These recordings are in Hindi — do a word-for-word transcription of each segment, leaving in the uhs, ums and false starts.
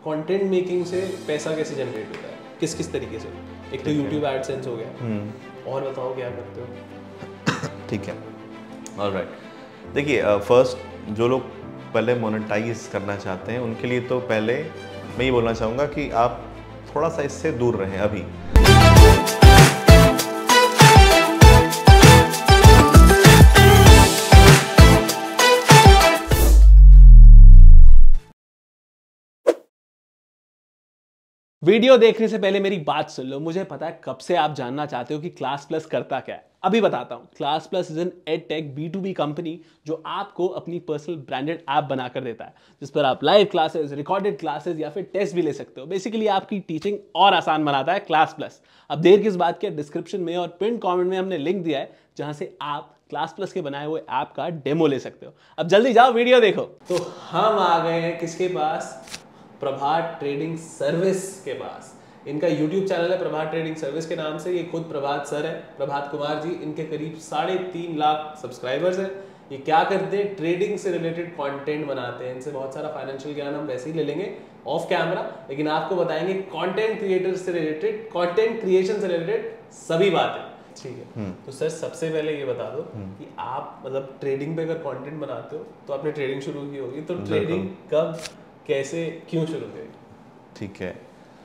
कंटेंट मेकिंग से पैसा कैसे जनरेट होता है, किस किस तरीके से? एक तो यूट्यूब एडसेंस हो गया, और बताओ क्या करते हो? ठीक है, ऑलराइट। देखिए फर्स्ट जो लोग पहले मोनेटाइज करना चाहते हैं उनके लिए तो पहले मैं ये बोलना चाहूँगा कि आप थोड़ा सा इससे दूर रहें अभी। वीडियो देखने से पहले मेरी बात सुन लो। मुझे पता है कब से आप जानना चाहते हो कि क्लास प्लस करता क्या है। अभी बताता हूं। Class plus is an edtech B to B company जो आपको अपनी पर्सनल ब्रांडेड ऐप बनाकर देता है, जिस पर आप लाइव क्लासेस, रिकॉर्डेड क्लासेस या फिर टेस्ट भी ले सकते हो। बेसिकली आपकी टीचिंग और आसान बनाता है क्लास प्लस। अब देर किस बात की, डिस्क्रिप्शन में और पिन कॉमेंट में हमने लिंक दिया है जहां से आप क्लास प्लस के बनाए हुए ऐप का डेमो ले सकते हो। अब जल्दी जाओ, वीडियो देखो। तो हम आ गए हैं किसके पास? प्रभात ट्रेडिंग सर्विस के पास। इनका यूट्यूब चैनल है प्रभात ट्रेडिंग सर्विस के नाम से। ये खुद प्रभात सर है, प्रभात कुमार जी। इनके करीब साढ़े तीन लाख सब्सक्राइबर्स हैं। ये क्या करते हैं? ट्रेडिंग से रिलेटेड कंटेंट बनाते हैं। इनसे बहुत सारा फाइनेंशियल ज्ञान हम वैसे ही ले लेंगे ऑफ कैमरा, लेकिन आपको बताएंगे कंटेंट क्रिएटर्स से रिलेटेड, कंटेंट क्रिएशन से रिलेटेड सभी बातें। ठीक है, तो सर सबसे पहले ये बता दो कि आप मतलब ट्रेडिंग पे अगर कंटेंट बनाते हो तो आपने ट्रेडिंग शुरू की होगी, तो ट्रेडिंग कब, कैसे, क्यों शुरू करी? ठीक है,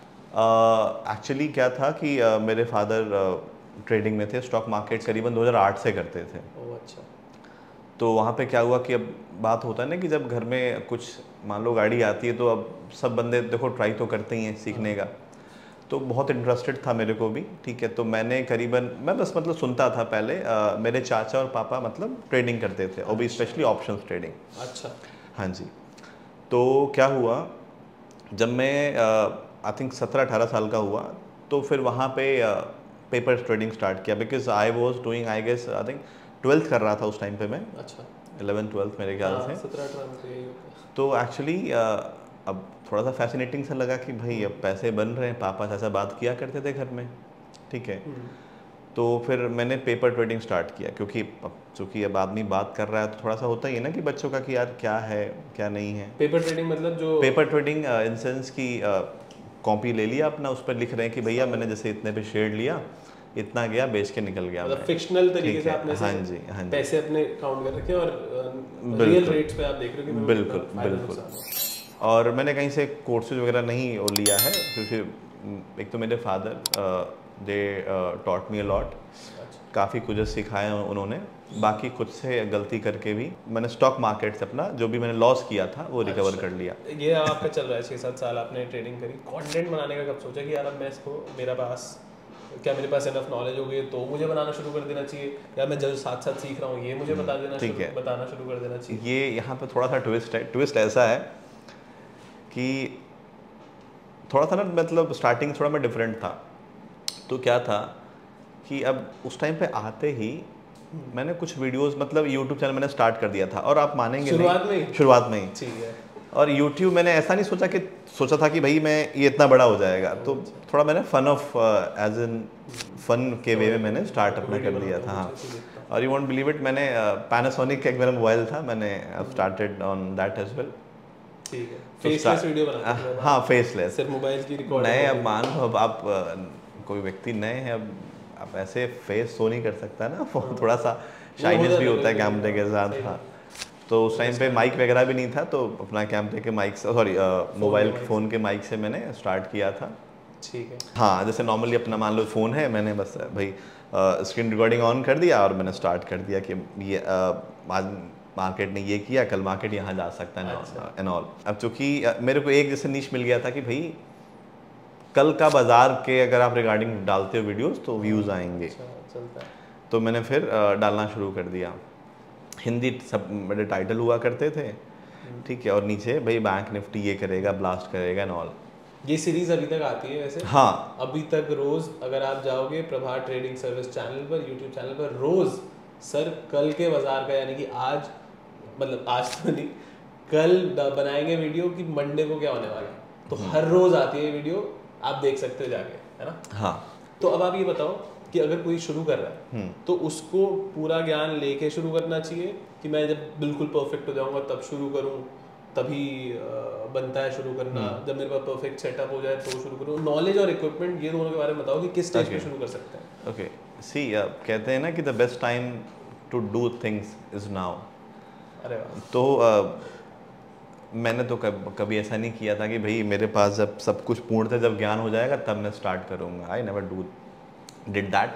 एक्चुअली uh, क्या था कि uh, मेरे फादर ट्रेडिंग uh, में थे, स्टॉक मार्केट करीबन दो हज़ार आठ से करते थे। ओह अच्छा। तो वहाँ पे क्या हुआ कि अब बात होता है ना कि जब घर में कुछ मान लो गाड़ी आती है तो अब सब बंदे देखो ट्राई तो करते ही हैं सीखने का। तो बहुत इंटरेस्टेड था मेरे को भी। ठीक है, तो मैंने करीबन मैं बस मतलब सुनता था पहले। uh, मेरे चाचा और पापा मतलब ट्रेडिंग करते थे, और भी स्पेशली ऑप्शंस ट्रेडिंग। अच्छा। हाँ जी। तो क्या हुआ, जब मैं आई थिंक सत्रह अठारह साल का हुआ तो फिर वहाँ पे पेपर ट्रेडिंग स्टार्ट किया, because I was doing I guess I think twelfth कर रहा था उस टाइम पे मैं। अच्छा। इलेवन ट्वेल्थ मेरे ख्याल से। सत्रह अठारह। तो एक्चुअली अब थोड़ा सा फैसिनेटिंग सा लगा कि भाई अब पैसे बन रहे हैं, पापा से ऐसा बात किया करते थे घर में। ठीक है, तो फिर मैंने पेपर ट्रेडिंग स्टार्ट किया, क्योंकि अब चूँकि अब आदमी बात कर रहा है तो थोड़ा सा होता ही है ना कि बच्चों का कि यार क्या है क्या नहीं है। पेपर ट्रेडिंग मतलब जो पेपर ट्रेडिंग इन सेंस की कॉपी ले लिया अपना, उस पर लिख रहे हैं कि भैया मैंने जैसे इतने पे शेयर लिया, इतना गया, बेच के निकल गया। मतलब फिक्शनल तरीके से आपने हाँ जी हाँ जी पैसे अपने काउंट कर रखे और रियल रेट्स पे आप देख रहे हो कि बिल्कुल बिल्कुल। और मैंने कहीं से कोर्सेज वगैरह नहीं लिया है, क्योंकि एक तो मेरे father they taught me a lot, काफ़ी कुछ सिखाया उन्होंने। बाकी खुद से गलती करके भी मैंने स्टॉक मार्केट से अपना जो भी मैंने लॉस किया था वो रिकवर अच्छा। कर लिया। ये आपका चल रहा है छः सात साल आपने ट्रेडिंग करी। कंटेंट बनाने का कब सोचा कि यार अब मैं इसको, मेरा पास क्या मेरे पास इनफ नॉलेज हो गई तो मुझे बनाना शुरू कर देना चाहिए, या मैं जो साथ साथ सीख रहा हूँ ये मुझे बता देना शुरू, बताना शुरू कर देना चाहिए? ये यहाँ पे थोड़ा सा ट्विस्ट है। ट्विस्ट ऐसा है कि थोड़ा सा ना मतलब स्टार्टिंग थोड़ा मैं डिफरेंट था। तो क्या था कि अब उस टाइम पे आते ही मैंने कुछ वीडियोस मतलब यूट्यूब चैनल मैंने स्टार्ट कर दिया था, और आप मानेंगे शुरुआत में ही शुरुआत में ही ठीक है। और यूट्यूब मैंने ऐसा नहीं सोचा कि सोचा था कि भाई मैं ये इतना बड़ा हो जाएगा, तो थोड़ा मैंने fun of age in fun के वे में मैंने स्टार्ट अपना कर दिया था। हाँ, और यू वोंट बिलीव इट, मैंने पैनासोनिक का एक मेरा मोबाइल था, मैंने started on that as well. ठीक है, फेसलेस वीडियो बनाते थे? हाँ, फेसलेस, सिर्फ मोबाइल की रिकॉर्ड। नए अब मान लो अब आप कोई व्यक्ति नए हैं, अब आप ऐसे फेस शो नहीं कर सकता ना, थोड़ा सा शाइनेस भी होता है कैमरे के साथ। हाँ, तो उस टाइम पे माइक वगैरह भी नहीं था, तो अपना कैमरे के माइक से, सॉरी मोबाइल फ़ोन के माइक से मैंने स्टार्ट किया था। ठीक है। हाँ, जैसे नॉर्मली अपना मान लो फ़ोन है, मैंने बस भाई स्क्रीन रिकॉर्डिंग ऑन कर दिया और मैंने स्टार्ट कर दिया कि ये आज मार्केट ने ये किया, कल मार्केट यहाँ जा सकता है एंड ऑल। अब चूँकि मेरे को एक जैसे नीश मिल गया था कि भाई कल का बाजार के अगर आप रिगार्डिंग डालते हो वीडियोस तो व्यूज़ आएंगे। चलता है। तो मैंने फिर डालना शुरू कर दिया। हिंदी सब मेरे टाइटल हुआ करते थे। ठीक है, और नीचे भाई बैंक निफ्टी ये करेगा, ब्लास्ट करेगा एंड ऑल। ये सीरीज अभी तक आती है वैसे? हाँ, अभी तक रोज अगर आप जाओगे प्रभात ट्रेडिंग सर्विस चैनल पर, यूट्यूब चैनल पर, रोज सर कल के बाजार का, यानी कि आज मतलब आज तो नहीं, कल बनाएंगे वीडियो कि मंडे को क्या होने वाला है, तो हर रोज आती है वीडियो, आप देख सकते हो जाके, है ना? हाँ। तो अब आप ये बताओ कि अगर कोई शुरू कर रहा है तो उसको पूरा ज्ञान लेके शुरू करना चाहिए कि मैं जब बिल्कुल परफेक्ट हो जाऊंगा तब शुरू करूं, तभी बनता है शुरू करना, जब मेरे पास परफेक्ट सेटअप हो जाए तो शुरू करूँ? नॉलेज और इक्विपमेंट ये दोनों के बारे में बताओ कि किस स्टेज पे शुरू कर सकते हैं? ओके, सी कहते हैं ना कि the best time to do things is now. अरे वाह। तो uh, मैंने तो कब, कभी ऐसा नहीं किया था कि भाई मेरे पास जब सब कुछ पूर्णतः जब ज्ञान हो जाएगा तब मैं स्टार्ट करूँगा। I never do did that.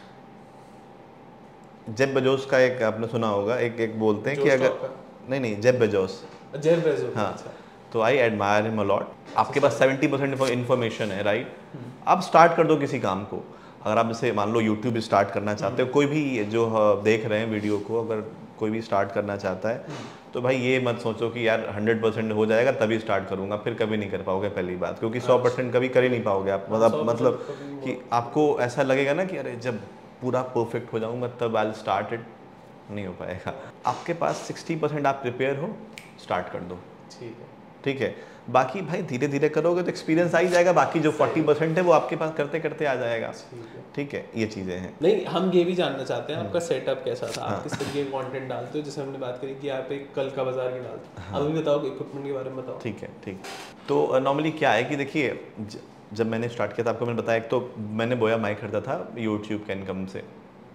Jeff Bezos का एक आपने सुना होगा, एक एक बोलते हैं कि अगर नहीं नहीं जेफ बेजोस जेफ बेजोस हाँ अच्छा। तो आई एडमायर हिम अलॉट। आपके पास सेवेंटी परसेंट इन्फॉर्मेशन है, राइट? आप स्टार्ट कर दो किसी काम को। अगर आप जैसे मान लो यूट्यूब स्टार्ट करना चाहते हो, कोई भी जो देख रहे हैं वीडियो को, अगर कोई भी स्टार्ट करना चाहता है तो भाई ये मत सोचो कि यार हंड्रेड परसेंट हो जाएगा तभी स्टार्ट करूंगा, फिर कभी नहीं कर पाओगे पहली बात, क्योंकि सौ परसेंट कभी कर ही नहीं पाओगे आप। मतलब मतलब कि आपको ऐसा लगेगा ना कि अरे जब पूरा परफेक्ट हो जाऊंगा तब आई स्टार्ट इट, नहीं हो पाएगा। आपके पास सिक्सटी परसेंट आप प्रिपेयर हो, स्टार्ट कर दो। ठीक है ठीक है, बाकी भाई धीरे धीरे करोगे तो एक्सपीरियंस आ ही जाएगा। बाकी जो फोर्टी परसेंट है वो आपके पास करते करते आ जाएगा। ठीक है, ये चीज़ें हैं। नहीं, हम ये भी जानना चाहते हैं आपका सेटअप कैसा था, आप किस तरीके का कंटेंट डालते हो? जैसे हमने बात करी कि आप एक कल का बाजार की डालते हो, अभी बताओ इक्विपमेंट के बारे में बताओ। ठीक है, ठीक। तो नॉर्मली क्या है कि देखिए, जब मैंने स्टार्ट किया था आपको मैंने बताया, एक तो मैंने बोया माइक खरीदा था यूट्यूब के इनकम से।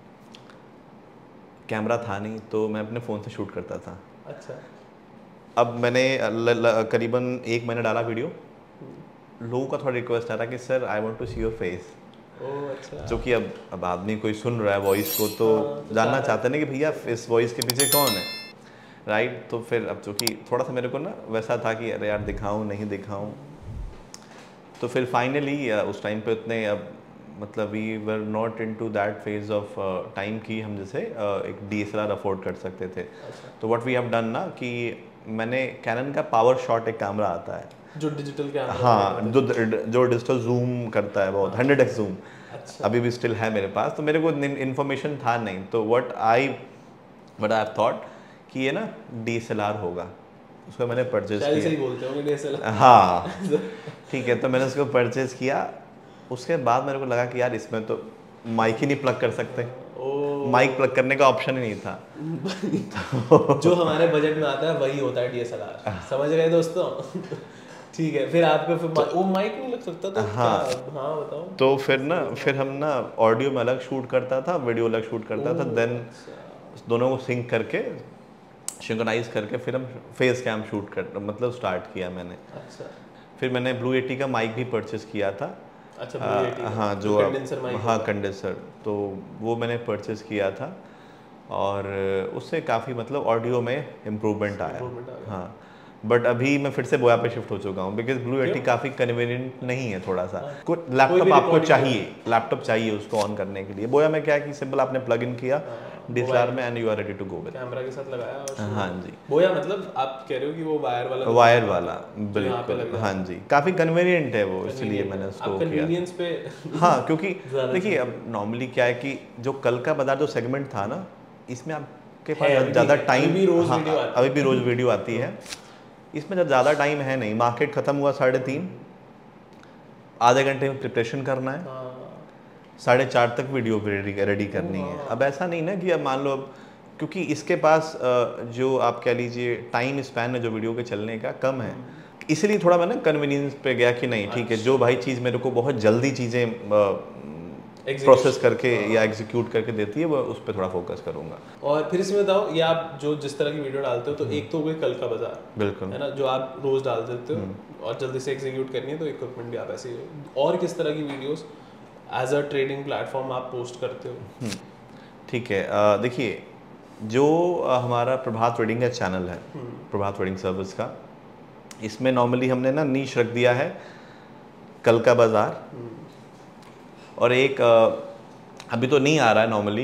कैमरा था नहीं तो मैं अपने फ़ोन से शूट करता था। अच्छा। अब मैंने ल, ल, करीबन एक महीना डाला वीडियो, लोगों का थोड़ा रिक्वेस्ट आ रहा कि sir I want to see your face. Oh अच्छा। जो कि अब अब आदमी कोई सुन रहा है वॉइस को तो हाँ, जानना चाहते हैं कि भैया इस वॉइस के पीछे कौन है, राइट? तो फिर अब चूँकि थोड़ा सा मेरे को ना वैसा था कि अरे यार दिखाऊं नहीं दिखाऊं, तो फिर फाइनली उस टाइम पे उतने अब मतलब we were not into that phase of time की हम जैसे uh, एक D S L R afford कर सकते थे। अच्छा। तो व्हाट वी हैव डन ना कि मैंने कैनन का पावर शॉट एक कैमरा आता है जो डिजिटल कैमरा, हाँ, जो जो डिजिटल जूम करता है बहुत, हंड्रेड एक्स जूम। अच्छा। अभी भी स्टिल है मेरे पास। तो मेरे को इन्फॉर्मेशन था नहीं, तो what I what I have thought कि ये ना डी एस एल आर होगा, उसको मैंने परचेज किया। सही बोलते होंगे डी एस एल आर। हाँ ठीक है, तो मैंने उसको परचेज किया। उसके बाद मेरे को लगा कि यार इसमें तो माइक ही नहीं प्लग कर सकते, माइक प्लग करने का ऑप्शन ही नहीं था। तो जो हमारे बजट में आता है वही होता है डी एस एल आर, समझ गए दोस्तों? ठीक है, फिर आपको फिर तो, वो माइक नहीं लग सकता तो हाँ क्या? हाँ बताओ। तो फिर ना फिर हम ना ऑडियो में अलग शूट करता था, वीडियो अलग शूट करता था, देन दोनों को सिंक करके सिंक्रोनाइज करके फिर हम फेस कैम शूट कर मतलब स्टार्ट किया मैंने। अच्छा। फिर मैंने ब्लू एटी का माइक भी परचेज किया था। अच्छा, ब्लू एटी आ, हाँ जो कंडेंसर माइक। हाँ कंडेंसर, तो वो मैंने परचेज किया था और उससे काफ़ी मतलब ऑडियो में इम्प्रूवमेंट आया। हाँ, बट अभी मैं फिर से बोया पे शिफ्ट हो चुका हूँ बिकॉज ब्लू एटी काफ़ी कन्वीनियंट नहीं है थोड़ा सा। कुछ लैपटॉप आपको चाहिए, लैपटॉप चाहिए उसको ऑन करने के लिए। बोया में क्या है कि सिंपल आपने प्लग इन किया डी एस एल आर में and you are ready to go with, camera के साथ लगाया और हाँ जी। बोया मतलब आप कह रहे हो कि वो वायर वाला वायर वाला बिल्कुल, हाँ जी, काफ़ी कन्वीनियंट है वो, इसलिए मैंने उसको किया। कन्वीनियंस पे हाँ, क्योंकि देखिए अब नॉर्मली क्या है कि जो कल का बाजार जो सेगमेंट था ना, इसमें आपके पास ज़्यादा टाइम, अभी भी रोज़ वीडियो आती है, इसमें जब ज़्यादा टाइम है नहीं। मार्केट ख़त्म हुआ साढ़े तीन, आधे घंटे में प्रिपरेशन करना है, साढ़े चार तक वीडियो रेडी रेडी करनी है। अब ऐसा नहीं ना कि अब मान लो अब क्योंकि इसके पास जो आप कह लीजिए टाइम स्पैन है जो वीडियो के चलने का कम है, इसलिए थोड़ा मैं ना कन्वीनियंस पे गया कि नहीं ठीक है, जो भाई चीज़ मेरे को बहुत जल्दी चीज़ें प्रोसेस करके या एग्जीक्यूट करके देती है वो उस पर थोड़ा फोकस करूंगा। और फिर इसमें बताओ, ये आप जो जिस तरह की वीडियो डालते हो तो एक तो कोई कल का बाजार बिल्कुल है ना जो आप रोज डाल देते हो और जल्दी से एग्जीक्यूट करनी है तो इक्विपमेंट भी आप ऐसे ही, और किस तरह की videos as a trading platform आप पोस्ट करते हो? ठीक है, देखिए जो हमारा प्रभात ट्रेडिंग का चैनल है, प्रभात ट्रेडिंग सर्विस का, इसमें नॉर्मली हमने ना नीश रख दिया है कल का बाजार, और एक अभी तो नहीं आ रहा है नॉर्मली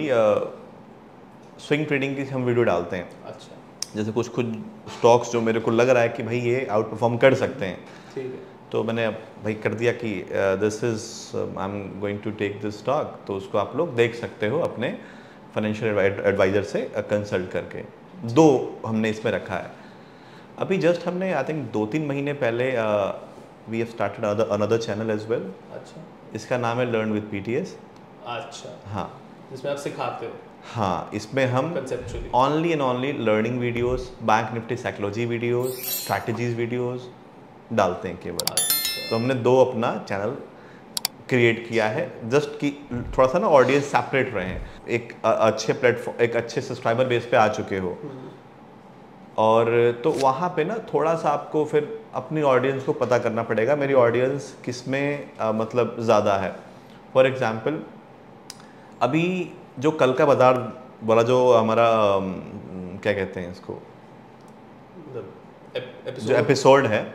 स्विंग ट्रेडिंग की हम वीडियो डालते हैं। अच्छा। जैसे कुछ कुछ स्टॉक्स जो मेरे को लग रहा है कि भाई ये आउट परफॉर्म कर सकते हैं, ठीक है, तो मैंने भाई कर दिया कि this is I am going to take this stock, तो उसको आप लोग देख सकते हो अपने फाइनेंशियल एडवाइज़र से कंसल्ट करके। दो हमने इसमें रखा है। अभी जस्ट हमने आई थिंक दो तीन महीने पहले we have started another channel as well. अच्छा। इसका नाम है लर्न विद पीटीएस। अच्छा। हाँ, जिसमें आप सिखाते हो? हाँ, इसमें हम Conceptually. Only and only learning videos, bank Nifty psychology videos, strategies videos डालते हैं केवल। तो हमने दो अपना चैनल क्रिएट किया है जस्ट कि थोड़ा सा ना ऑडियंस सेपरेट रहे, एक अ- अच्छे प्लेटफॉर्म, एक अच्छे सब्सक्राइबर बेस पे आ चुके हो, और तो वहाँ पे ना थोड़ा सा आपको फिर अपनी ऑडियंस को पता करना पड़ेगा, मेरी ऑडियंस किस में अ, मतलब ज़्यादा है। फॉर एग्जांपल अभी जो कल का बाजार वाला जो हमारा अम, क्या कहते हैं इसको, जो एपिसोड है,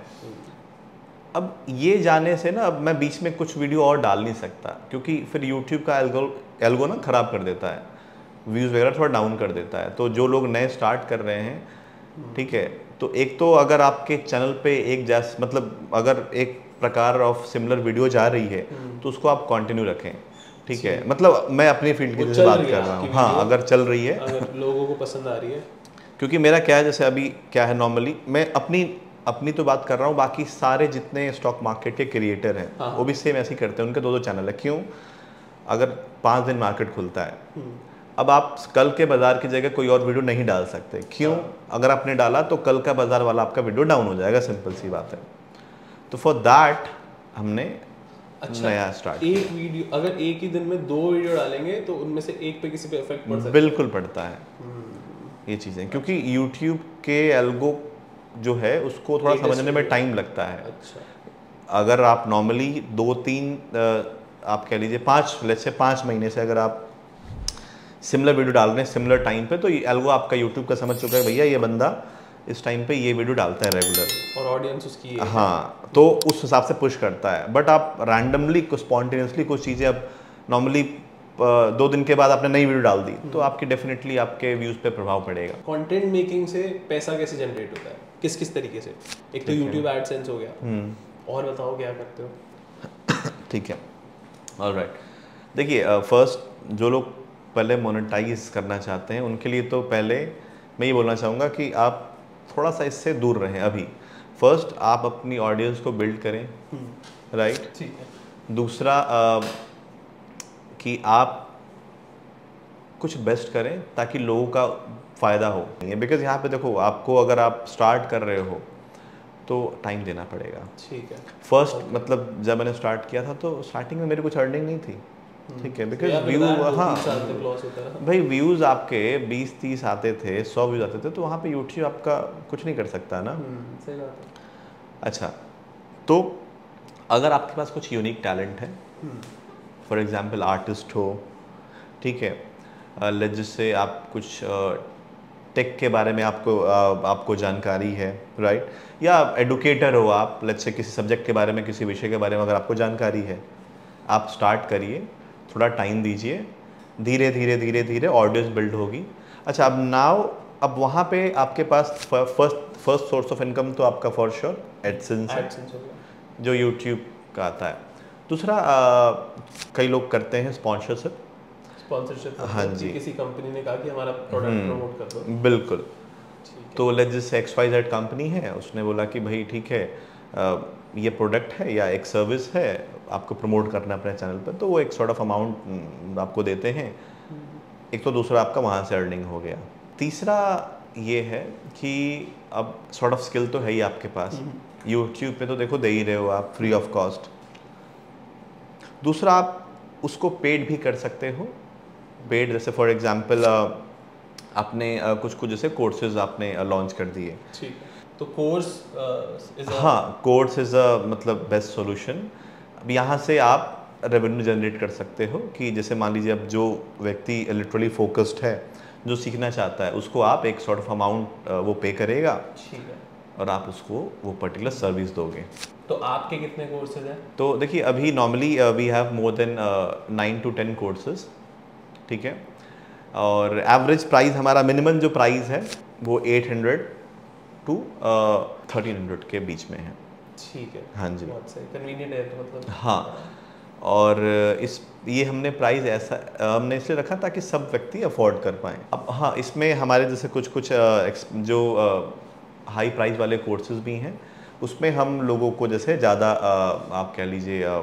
अब ये जाने से ना अब मैं बीच में कुछ वीडियो और डाल नहीं सकता, क्योंकि फिर यूट्यूब का एल्गो एल्गो ना ख़राब कर देता है, व्यूज़ वगैरह थोड़ा डाउन कर देता है। तो जो लोग नए स्टार्ट कर रहे हैं, ठीक है, तो एक तो अगर आपके चैनल पे एक जैस मतलब अगर एक प्रकार ऑफ सिमिलर वीडियो जा रही है तो उसको आप कंटिन्यू रखें, ठीक है। मतलब मैं अपनी फील्ड की जैसे बात कर रहा हूँ, हाँ, अगर चल रही है, अगर लोगों को पसंद आ रही है, क्योंकि मेरा क्या है, जैसे अभी क्या है, नॉर्मली मैं अपनी अपनी तो बात कर रहा हूँ, बाकी सारे जितने स्टॉक मार्केट के क्रिएटर हैं हाँ। वो भी सेम ऐसे ही करते हैं, उनके दो दो चैनल है। क्यों? अगर पाँच दिन मार्केट खुलता है, अब आप कल के बाजार की जगह कोई और वीडियो नहीं डाल सकते। क्यों? अगर आपने डाला तो कल का बाजार वाला आपका वीडियो डाउन हो जाएगा, सिंपल सी बात है। तो फॉर दैट हमने अच्छा, नया स्टार्ट एक वीडियो अगर एक ही दिन में दो वीडियो डालेंगे तो उनमें से एक पे किसी पे इफेक्ट पड़ सकता है। बिल्कुल पड़ता है ये चीज़ें, क्योंकि यूट्यूब के एल्गो जो है उसको थोड़ा समझने में टाइम लगता है। अच्छा, अगर आप नॉर्मली दो तीन आप कह लीजिए पाँच लेट्स से पाँच महीने से अगर आप सिमिलर वीडियो डाल रहे हैं सिमिलर टाइम पे, तो ये एल्गो आपका यूट्यूब का समझ चुका है भैया ये बंदा इस टाइम पे ये वीडियो डालता है रेगुलर, और ऑडियंस उसकी है। हाँ, तो उस हिसाब से पुश करता है। बट आप रैंडमली कुछ स्पॉन्टेनियसली कुछ चीज़ें अब नॉर्मली दो दिन के बाद आपने नई वीडियो डाल दी तो आपकी डेफिनेटली आपके व्यूज़ पे प्रभाव पड़ेगा। कंटेंट मेकिंग से पैसा कैसे जनरेट होता है, किस किस तरीके से? एक तो यूट्यूब एडसेंस हो गया, और बताओ क्या करते हो? ठीक है, ऑलराइट। देखिए, फर्स्ट जो लोग पहले मोनेटाइज करना चाहते हैं उनके लिए तो पहले मैं ये बोलना चाहूँगा कि आप थोड़ा सा इससे दूर रहें अभी। फर्स्ट आप अपनी ऑडियंस को बिल्ड करें, राइट। ठीक है। दूसरा आ, कि आप कुछ बेस्ट करें ताकि लोगों का फ़ायदा हो, बिकॉज यहाँ पे देखो, आपको अगर आप स्टार्ट कर रहे हो तो टाइम देना पड़ेगा। ठीक है। फर्स्ट मतलब जब मैंने स्टार्ट किया था तो स्टार्टिंग में मेरी कुछ अर्निंग नहीं थी, ठीक है, बिकॉज व्यू, हाँ भाई, व्यूज़ आपके बीस तीस आते थे, सौ व्यूज़ आते थे, तो वहाँ पे यूट्यूब आपका कुछ नहीं कर सकता ना। सही बात है। अच्छा, तो अगर आपके पास कुछ यूनिक टैलेंट है, फॉर एग्जांपल आर्टिस्ट हो, ठीक है, लेट्स जिससे आप कुछ टेक के बारे में आपको uh, आपको जानकारी है, राइट, या एडुकेटर हो आप, लेट्स से किसी सब्जेक्ट के बारे में, किसी विषय के बारे में अगर आपको जानकारी है, आप स्टार्ट करिए, थोड़ा टाइम दीजिए, धीरे धीरे धीरे धीरे ऑडियंस बिल्ड होगी। अच्छा, अब नाउ अब वहाँ पे आपके पास first first source of income तो आपका फॉर श्योर एडसेंस है, जो यूट्यूब का आता है। दूसरा, आ, कई लोग करते हैं स्पॉन्सरशिप। स्पॉन्सरशिप, हाँ जी, किसी कंपनी ने कहा कि हमारा प्रोडक्ट प्रमोट कर दो। बिल्कुल। तो लेट्स जैसे एक्स वाई जेड कंपनी है, उसने बोला कि भाई ठीक है, आ, ये प्रोडक्ट है या एक सर्विस है, आपको प्रमोट करना है अपने चैनल पर, तो वो एक सॉर्ट ऑफ अमाउंट आपको देते हैं। एक तो दूसरा आपका वहाँ से अर्निंग हो गया। तीसरा ये है कि अब सॉर्ट ऑफ स्किल तो है ही आपके पास, यूट्यूब पे तो देखो दे ही रहे हो आप फ्री ऑफ कॉस्ट। दूसरा, आप उसको पेड भी कर सकते हो। पेड जैसे फॉर एग्जांपल आपने कुछ कुछ जैसे कोर्सेज आपने लॉन्च कर दिए, ठीक है, तो कोर्स इज हाँ, कोर्स इज़ अ मतलब बेस्ट सॉल्यूशन। अब यहाँ से आप रेवेन्यू जनरेट कर सकते हो कि जैसे मान लीजिए अब जो व्यक्ति लिटरली फोकस्ड है, जो सीखना चाहता है, उसको आप एक सॉर्ट ऑफ अमाउंट वो पे करेगा, ठीक है, और आप उसको वो पर्टिकुलर सर्विस दोगे। तो आपके कितने कोर्सेज हैं? तो देखिए, अभी normally we have more than nine to ten courses, ठीक है, और एवरेज प्राइस हमारा, मिनिमम जो प्राइस है वो eight hundred to thirteen hundred के बीच में है। ठीक है, हाँ जी, बहुत सही, कन्वीनियंट है तो मतलब। हाँ, और इस ये हमने प्राइस ऐसा हमने इसलिए रखा ताकि सब व्यक्ति अफोर्ड कर पाएँ। अब हाँ, इसमें हमारे जैसे कुछ कुछ जो हाई प्राइस वाले कोर्सेज भी हैं, उसमें हम लोगों को जैसे ज़्यादा आप कह लीजिए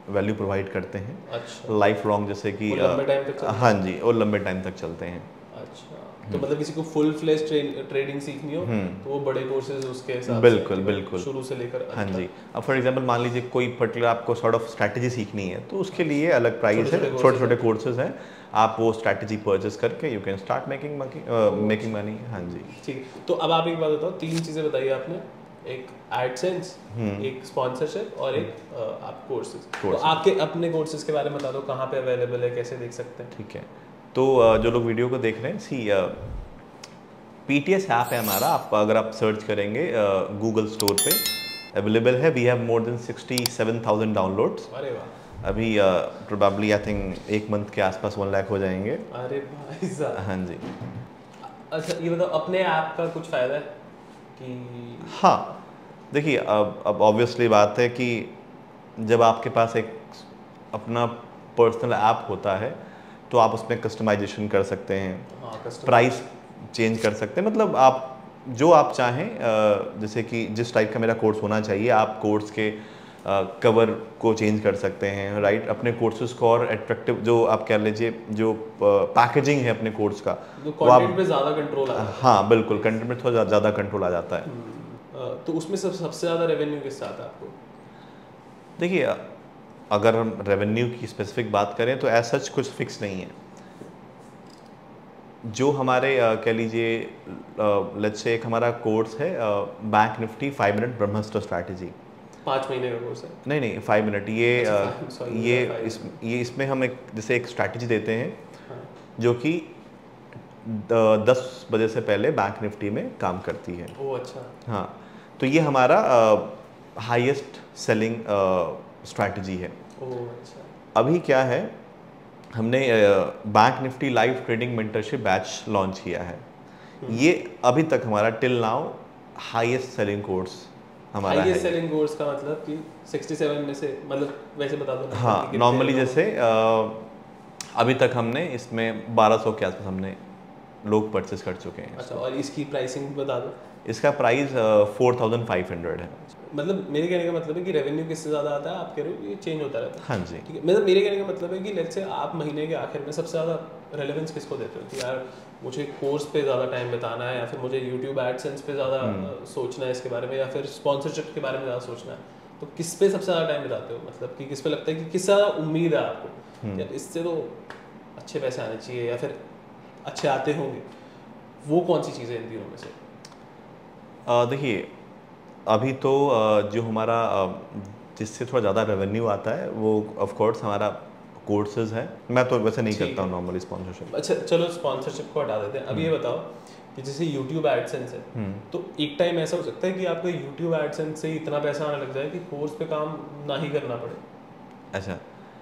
वैल्यू प्रोवाइड करते हैं। अच्छा, लाइफ लॉन्ग, जैसे कि वो लंबे टाइम तक चलते हाँ जी, और लंबे टाइम तक चलते हैं। अच्छा, तो मतलब किसी को फुल फ्लेज ट्रेडिंग सीखनी हो तो वो बड़े कोर्सेज उसके हिसाब बिल्कुल से बिल्कुल शुरू से लेकर हाँ जी। अब फॉर एग्जांपल मान लीजिए कोई पर्टिकुलर आपको सॉर्ट ऑफ स्ट्रैटेजी सीखनी है, तो उसके लिए अलग प्राइस है, छोटे छोटे कोर्सेज हैं, आप वो स्ट्रैटेजी परचेस करके you can start making making money. हाँ जी, ठीक है। तो अब आप एक बात बताओ, तीन चीज़ें बताई आपने, एक एडसेंस, एक स्पॉन्सरशिप और एक आप कोर्सेज। तो आपके अपने कोर्सेज के बारे में बता दो, कहाँ पे अवेलेबल है, कैसे देख सकते हैं? ठीक है। तो जो लोग वीडियो को देख रहे हैं, सी पीटीएस ऐप है हमारा, आप अगर आप सर्च करेंगे गूगल स्टोर पे अवेलेबल है। We have more than sixty seven thousand downloads. अरे वाह, अभी प्रोबेबली आई थिंक एक मंथ के आसपास वन लाख हो जाएंगे। अरे भाई साहब। हाँ जी। अच्छा, ये बताओ अपने ऐप का कुछ फ़ायदा है कि? हाँ, देखिए अब अब ऑब्वियसली बात है कि जब आपके पास एक अपना पर्सनल ऐप होता है तो आप उसमें कस्टमाइजेशन कर सकते हैं, हाँ, प्राइस चेंज कर सकते हैं, मतलब आप जो आप चाहें, जैसे कि जिस टाइप का मेरा कोर्स होना चाहिए आप कोर्स के कवर को चेंज कर सकते हैं, राइट। अपने कोर्सेज को और अट्रैक्टिव, जो आप कह लीजिए जो पैकेजिंग है अपने कोर्स का, तो कंटेंट पे ज़्यादा कंट्रोल आ जाता है। हाँ बिल्कुल, कंटेंट में थोड़ा ज़्यादा कंट्रोल आ जाता है। तो उसमें सब सबसे ज़्यादा रेवेन्यू किससे आता है आपको? देखिए, अगर हम रेवेन्यू की स्पेसिफिक बात करें तो ऐसा सच कुछ फिक्स नहीं है। जो हमारे कह लीजिए लेट्स से एक हमारा कोर्स है bank Nifty five minute Brahmastra strategy, पाँच महीने का कोर्स है। नहीं नहीं फाइव मिनट ये अच्छा, sorry, ये five इस ये इसमें हम एक जैसे एक स्ट्रैटेजी देते हैं, हाँ। जो कि दस बजे से पहले बैंक निफ्टी में काम करती है। ओह अच्छा। हाँ, तो ये हमारा हाईएस्ट सेलिंग स्ट्रैटेजी है। ओह अच्छा। अभी क्या है, हमने bank Nifty live trading mentorship batch launch किया है। ये अभी तक हमारा till now highest selling course हमारा है। हाईएस्ट सेलिंग कोर्स का मतलब कि सड़सठ में से, मतलब वैसे बता दो ना। हाँ, नॉर्मली जैसे अभी तक हमने इसमें बारह सौ के आसपास हमने लोग परचेस कर चुके हैं। अच्छा, और इसकी प्राइसिंग बता दो। इसका price four thousand five hundred है। मतलब मेरे कहने का मतलब है कि रेवेन्यू किससे ज़्यादा आता है, आप कह रहे हो ये चेंज होता रहता है। हाँ जी, ठीक है। मतलब मेरे कहने का मतलब है कि लेट्स से आप महीने के आखिर में सबसे ज़्यादा रेलेवेंस किसको देते हो कि यार मुझे कोर्स पे ज़्यादा टाइम बिताना है, या फिर मुझे यूट्यूब एडसेंस पे ज़्यादा सोचना है इसके बारे में, या फिर स्पॉन्सरशिप के बारे में ज़्यादा सोचना है, तो किस पे सबसे ज़्यादा टाइम बिताते हो? मतलब कि किस पे लगता है कि किस ज़्यादा उम्मीद है आपको यार इससे तो अच्छे पैसे आने चाहिए या फिर अच्छे आते होंगे, वो कौन सी चीज़ें इन तीनों में से? देखिए अभी तो जो हमारा जिससे थोड़ा ज़्यादा रेवेन्यू आता है वो ऑफ कोर्स हमारा कोर्सेज है। मैं तो वैसे नहीं करता हूँ नॉर्मली स्पॉन्सरशिप। अच्छा चलो स्पॉन्सरशिप को हटा देते हैं। अब ये बताओ कि जैसे यूट्यूब एडसेंस है, तो एक टाइम ऐसा हो सकता है कि आपको यूट्यूब एडसेंस से इतना पैसा आने लग जाए कि कोर्स पे काम ना ही करना पड़े। अच्छा,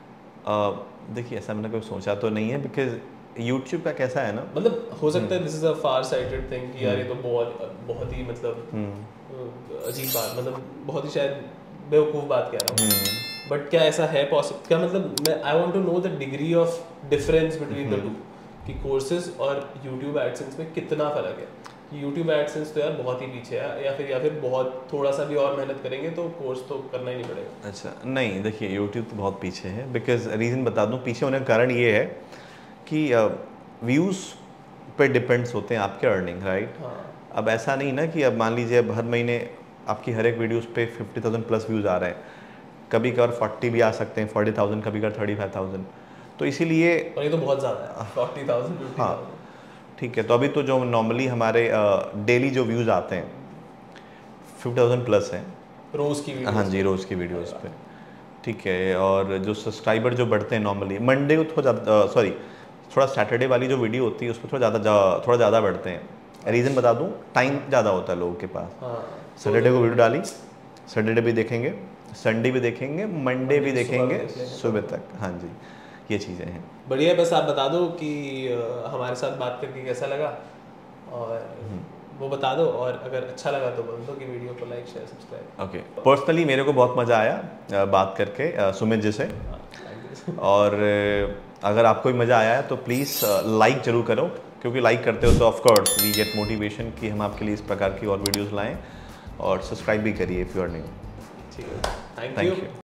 देखिए ऐसा मैंने कभी सोचा तो नहीं है, बिकॉज यूट्यूब का कैसा है ना, मतलब हो सकता है this is a far sighted thing कि यार ये तो बहुत बहुत ही मतलब अजीब बात, मतलब बहुत ही शायद बेवकूफ़ बात कह रहा हूँ, बट क्या ऐसा है पॉसिबल? क्या मतलब मैं I want to know the degree of difference between the two कि कोर्सेज और यूट्यूब एडसेंस में कितना फ़र्क है? कि यूट्यूब एडसेंस तो यार बहुत ही पीछे है, या फिर या फिर बहुत थोड़ा सा भी और मेहनत करेंगे तो कोर्स तो करना ही नहीं पड़ेगा। अच्छा नहीं, देखिए यूट्यूब तो बहुत पीछे है, बिकॉज रीज़न बता दूँ पीछे होने का कारण ये है कि व्यूज़ पे डिपेंड्स होते हैं आपके अर्निंग, राइट। हाँ। अब ऐसा नहीं ना कि अब मान लीजिए अब हर महीने आपकी हर एक वीडियोस पे फिफ्टी थाउजेंड प्लस व्यूज़ आ रहे हैं, कभी कभार फोर्टी भी आ सकते हैं, फोर्टी थाउजेंड कभी कभार थर्टी फाइव थाउजेंड, तो इसीलिए और ये तो बहुत ज़्यादा है, फोर्टी थाउजेंड। हाँ ठीक है। तो अभी तो जो नॉर्मली हमारे डेली जो व्यूज़ आते हैं फिफ्टी थाउजेंड प्लस हैं रोज़ की वीडियोस। हाँ जी, रोज़ की वीडियोस पे, ठीक है। और जो सब्सक्राइबर जो बढ़ते हैं नॉर्मली मंडे को थोड़ा ज़्यादा, सॉरी थोड़ा सैटरडे वाली जो वीडियो होती है उसमें थोड़ा ज़्यादा थोड़ा ज़्यादा बढ़ते हैं। रीज़न बता दूँ, टाइम ज़्यादा होता है लोगों के पास। हाँ, सैटरडे को वीडियो डाली, सैटरडे भी देखेंगे, संडे भी देखेंगे, मंडे भी देखेंगे सुबह तक। हाँ जी, ये चीज़ें हैं। बढ़िया। बस आप बता दो कि हमारे साथ बात करके कैसा लगा, और वो बता दो, और अगर अच्छा लगा तो बोल दो कि वीडियो को like share subscribe. Okay, personally मेरे को बहुत मज़ा आया बात करके सुमित जी से, और अगर आपको भी मज़ा आया है तो प्लीज़ लाइक ज़रूर करो, क्योंकि लाइक करते हो तो of course we get motivation कि हम आपके लिए इस प्रकार की और वीडियोस लाएं, और सब्सक्राइब भी करिए इफ़ यू आर न्यू। ठीक है, थैंक यू।